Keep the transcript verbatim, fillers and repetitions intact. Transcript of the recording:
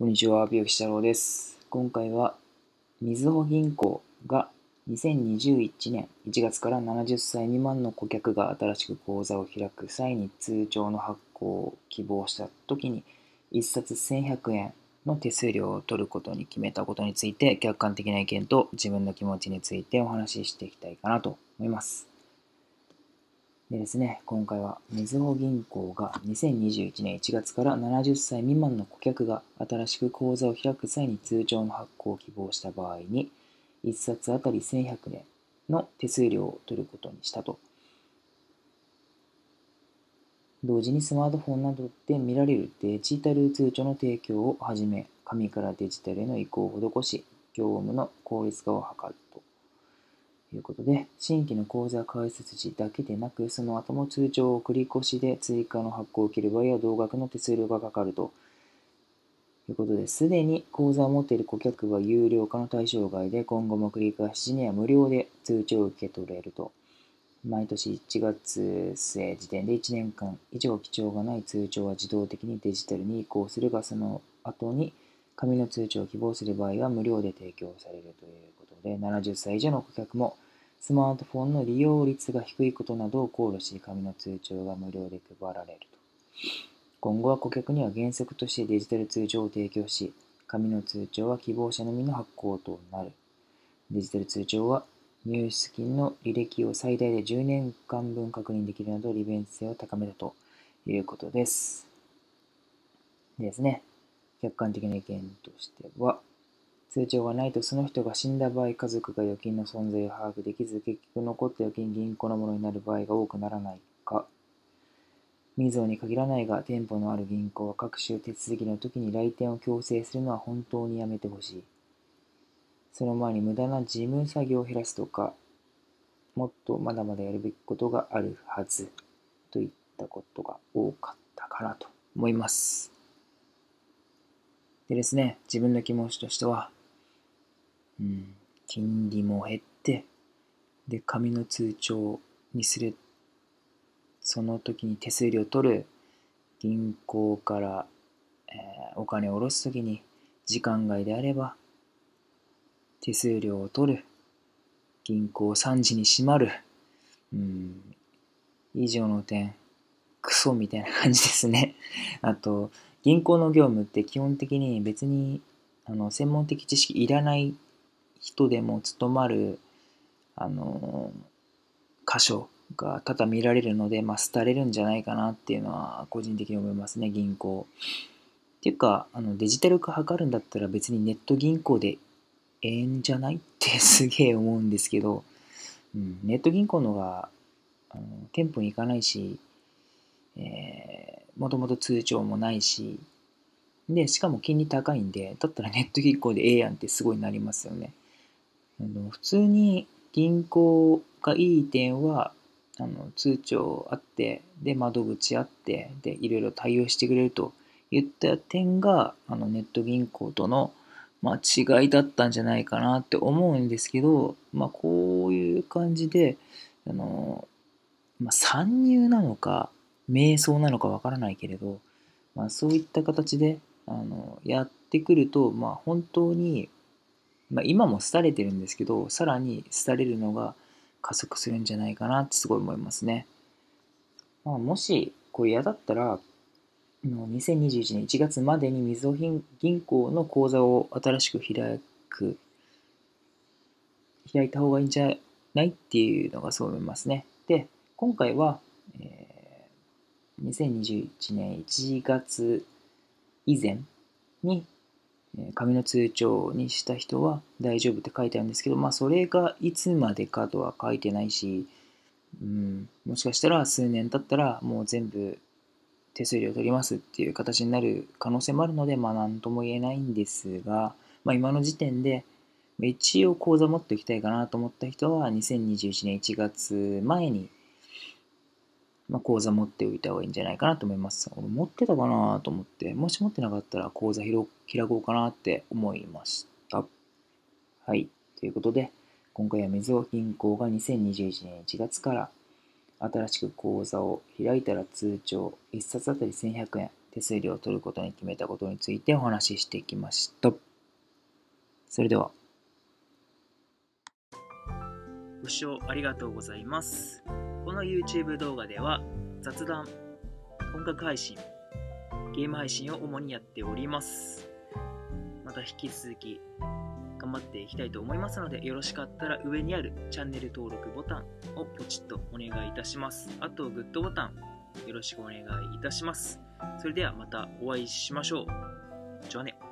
こんにちは、美容師太郎です。今回は、みずほ銀行がにせんにじゅういちねんいちがつからななじゅっさい未満の顧客が新しく口座を開く際に通帳の発行を希望したときに、いっさつせんひゃくえんの手数料を取ることに決めたことについて、客観的な意見と自分の気持ちについてお話ししていきたいかなと思います。でですね、今回はみずほ銀行がにせんにじゅういちねんいちがつからななじゅっさい未満の顧客が新しく口座を開く際に通帳の発行を希望した場合に、いっさつあたりせんひゃくえんの手数料を取ることにしたと。同時にスマートフォンなどで見られるデジタル通帳の提供をはじめ、紙からデジタルへの移行を施し、業務の効率化を図ると。ということで、新規の口座開設時だけでなく、その後も通帳を繰り越しで追加の発行を受ける場合は同額の手数料がかかるということで、すでに口座を持っている顧客は有料化の対象外で、今後も繰り返し時には無料で通帳を受け取れると。毎年いちがつ末時点でいちねんかん以上記帳がない通帳は自動的にデジタルに移行するが、その後に紙の通帳を希望する場合は無料で提供されるということで、ななじゅっさい以上の顧客もスマートフォンの利用率が低いことなどを考慮し、紙の通帳が無料で配られると。今後は顧客には原則としてデジタル通帳を提供し、紙の通帳は希望者のみの発行となる。デジタル通帳は入出金の履歴を最大でじゅうねんかんぶん確認できるなど利便性を高めたということです。でですね、客観的な意見としては、通帳がないとその人が死んだ場合、家族が預金の存在を把握できず、結局残った預金銀行のものになる場合が多くならないか。みずほに限らないが、店舗のある銀行は各種手続きの時に来店を強制するのは本当にやめてほしい。その前に無駄な事務作業を減らすとか、もっとまだまだやるべきことがあるはずといったことが多かったかなと思います。でですね、自分の気持ちとしては、うん、金利も減って、で、紙の通帳にする、その時に手数料を取る、銀行から、えーお金を下ろす時に時間外であれば手数料を取る、銀行さんじに閉まる、うん、以上の点、クソみたいな感じですね。あと、銀行の業務って基本的に別にあの専門的知識いらない人でも務まるあの箇所が多々見られるので、まあ、廃れるんじゃないかなっていうのは個人的に思いますね、銀行。っていうか、あのデジタル化図るんだったら別にネット銀行でええんじゃないってすげえ思うんですけど、うん、ネット銀行のがあの店舗に行かないし、えー、もともと通帳もないし、で、しかも金利高いんで、だったらネット銀行でええやんってすごいなりますよね。あの普通に銀行がいい点は、あの通帳あって、で、窓口あって、で、いろいろ対応してくれるといった点が、あのネット銀行との、まあ、違いだったんじゃないかなって思うんですけど、まあ、こういう感じで、あの、まあ、参入なのか、瞑想なのかわからないけれど、まあ、そういった形であのやってくると、まあ、本当に、まあ、今も廃れてるんですけど、さらに廃れるのが加速するんじゃないかなってすごい思いますね。まあ、もしこれ嫌だったら、にせんにじゅういちねんいちがつまでにみずほ銀行の口座を新しく開く、開いた方がいいんじゃないっていうのがそう思いますね。で、今回は、えー、にせんにじゅういちねんいちがつ以前に紙の通帳にした人は大丈夫って書いてあるんですけど、まあそれがいつまでかとは書いてないし、うん、もしかしたら数年経ったらもう全部手数料取りますっていう形になる可能性もあるので、まあ何とも言えないんですが、まあ今の時点で一応口座持っておきたいかなと思った人はにせんにじゅういちねんいちがつまえにまあ、口座持っておいた方がいいんじゃないかなと思います。俺持ってたかなと思って、もし持ってなかったら口座開こうかなって思いました。はい。ということで、今回はみずほ銀行がにせんにじゅういちねんいちがつから新しく口座を開いたら通帳いっさつあたりせんひゃくえん手数料を取ることに決めたことについてお話ししてきました。それでは。ご視聴ありがとうございます。この YouTube 動画では雑談、音楽配信、ゲーム配信を主にやっております。また引き続き頑張っていきたいと思いますので、よろしかったら上にあるチャンネル登録ボタンをポチッとお願いいたします。あとグッドボタンよろしくお願いいたします。それではまたお会いしましょう。じゃあね。